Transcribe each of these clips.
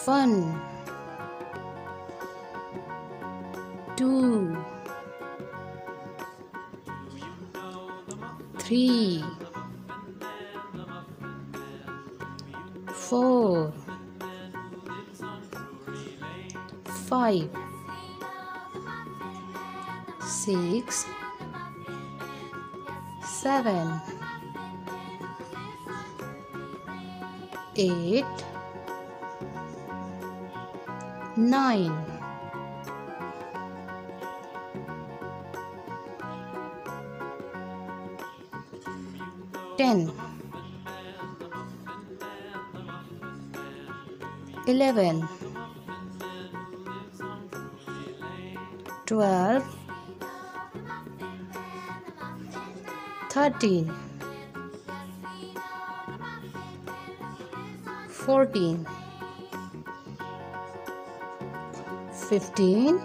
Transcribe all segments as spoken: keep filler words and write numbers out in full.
One, two, three, four, five, six, seven, eight, nine, ten, eleven, twelve, thirteen, fourteen, fifteen,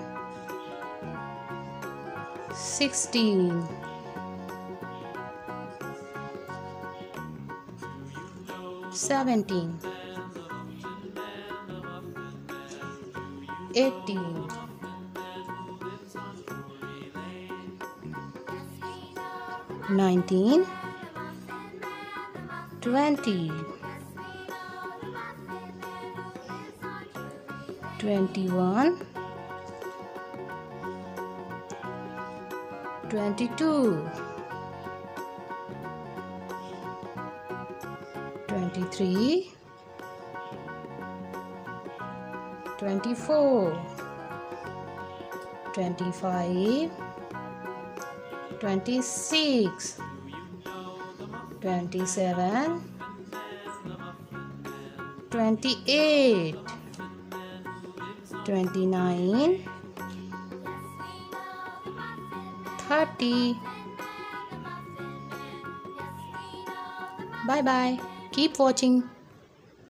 sixteen, seventeen, eighteen, nineteen, twenty, twenty-one, twenty-two, twenty-three, twenty-four, twenty-five, twenty-six, twenty-seven, twenty-eight, twenty-nine, thirty. Bye bye. Keep watching.